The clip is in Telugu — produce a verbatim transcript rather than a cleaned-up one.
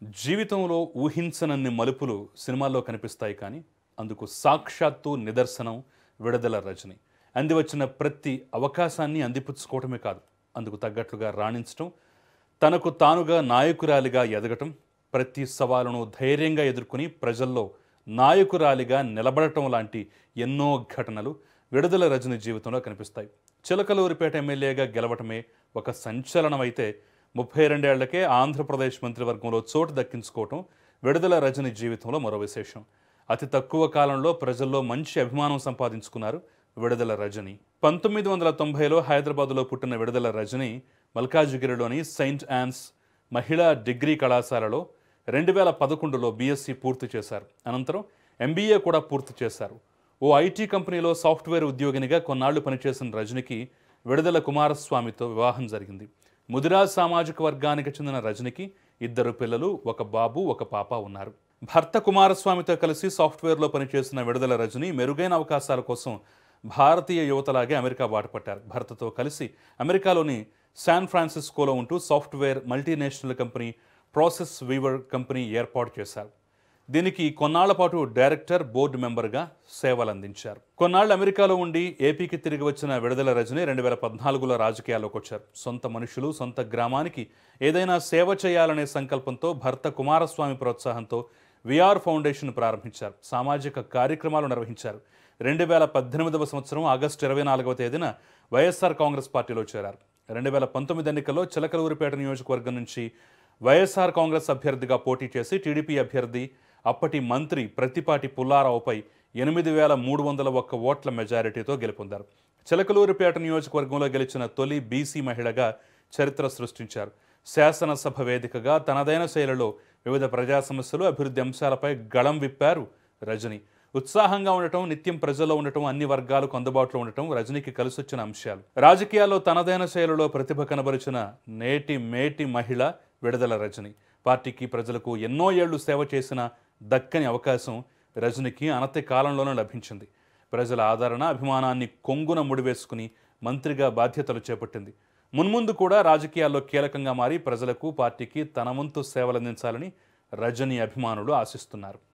జీవితంలో ఊహించనన్ని మలుపులు సినిమాల్లో కనిపిస్తాయి కానీ అందుకు సాక్షాత్తు నిదర్శనం విడుదల రజని. అందివచ్చిన ప్రతి అవకాశాన్ని అందిపుచ్చుకోవటమే కాదు, అందుకు తగ్గట్లుగా రాణించటం, తనకు తానుగా నాయకురాలిగా ఎదగటం, ప్రతి సవాలును ధైర్యంగా ఎదుర్కొని ప్రజల్లో నాయకురాలిగా నిలబడటం లాంటి ఎన్నో ఘటనలు విడుదల రజని జీవితంలో కనిపిస్తాయి. చిలకలూరిపేట ఎమ్మెల్యేగా గెలవటమే ఒక సంచలనం అయితే ముప్పై రెండేళ్లకే ఆంధ్రప్రదేశ్ మంత్రివర్గంలో చోటు దక్కించుకోవటం విడుదల రజని జీవితంలో మరో విశేషం. అతి తక్కువ కాలంలో ప్రజల్లో మంచి అభిమానం సంపాదించుకున్నారు విడుదల రజని. పంతొమ్మిది వందల తొంభైలో హైదరాబాద్లో పుట్టిన విడుదల రజని మల్కాజిగిరిలోని సెయింట్ యాన్స్ మహిళా డిగ్రీ కళాశాలలో రెండు వేల పదకొండులో బీఎస్సీ పూర్తి చేశారు. అనంతరం ఎంబీఏ కూడా పూర్తి చేశారు. ఓ ఐటీ కంపెనీలో సాఫ్ట్వేర్ ఉద్యోగినిగా కొన్నాళ్లు పనిచేసిన రజనికి విడుదల కుమారస్వామితో వివాహం జరిగింది. ముదిరాజ్ సామాజిక వర్గానికి చెందిన రజనికి ఇద్దరు పిల్లలు, ఒక బాబు, ఒక పాప ఉన్నారు. భర్త కుమారస్వామితో కలిసి సాఫ్ట్వేర్లో పనిచేసిన విడుదల రజని మెరుగైన అవకాశాల కోసం భారతీయ యువతలాగే అమెరికా బాటపట్టారు. భర్తతో కలిసి అమెరికాలోని శాన్ ఫ్రాన్సిస్కోలో ఉంటూ software multinational company process weaver company ఏర్పాటు చేశారు. దీనికి కొన్నాళ్ల పాటు డైరెక్టర్, బోర్డు మెంబర్గా సేవలు అందించారు. కొన్నాళ్ళు అమెరికాలో ఉండి ఏపీకి తిరిగి వచ్చిన విడుదల రజని రెండు వేల పద్నాలుగులో రాజకీయాల్లోకి వచ్చారు. సొంత మనుషులు, సొంత గ్రామానికి ఏదైనా సేవ చేయాలనే సంకల్పంతో భర్త కుమారస్వామి ప్రోత్సాహంతో విఆర్ ఫౌండేషన్ ప్రారంభించారు. సామాజిక కార్యక్రమాలు నిర్వహించారు. రెండు వేల పద్దెనిమిదవ సంవత్సరం ఆగస్టు ఇరవై నాలుగవ తేదీన వైఎస్ఆర్ కాంగ్రెస్ పార్టీలో చేరారు. రెండు వేల పంతొమ్మిది ఎన్నికల్లో చిలకలూరిపేట నియోజకవర్గం నుంచి వైఎస్ఆర్ కాంగ్రెస్ అభ్యర్థిగా పోటీ చేసి టీడీపీ అభ్యర్థి అప్పటి మంత్రి ప్రతిపాటి పుల్లారావుపై ఎనిమిది వేల మూడు వందల ఒక్క ఓట్ల మెజారిటీతో గెలుపొందారు. చిలకలూరిపేట నియోజకవర్గంలో గెలిచిన తొలి బీసీ మహిళగా చరిత్ర సృష్టించారు. శాసనసభ వేదికగా తనదైన శైలిలో వివిధ ప్రజా సమస్యలు, అభివృద్ధి అంశాలపై గళం విప్పారు రజని. ఉత్సాహంగా ఉండటం, నిత్యం ప్రజల్లో ఉండటం, అన్ని వర్గాలకు అందుబాటులో ఉండటం రజనికి కలిసొచ్చిన అంశాలు. రాజకీయాల్లో తనదైన శైలిలో ప్రతిభ కనబరిచిన నేటి మేటి మహిళ విడుదల రజని. పార్టీకి, ప్రజలకు ఎన్నో ఏళ్లు సేవ చేసిన దక్కని అవకాశం రజనికి అనతి కాలంలోనే లభించింది. ప్రజల ఆదరణ, అభిమానాన్ని కొంగున ముడివేసుకుని మంత్రిగా బాధ్యతలు చేపట్టింది. మున్ముందు కూడా రాజకీయాల్లో కీలకంగా మారి ప్రజలకు, పార్టీకి తన వంతు సేవలందించాలని రజని అభిమానులు ఆశిస్తున్నారు.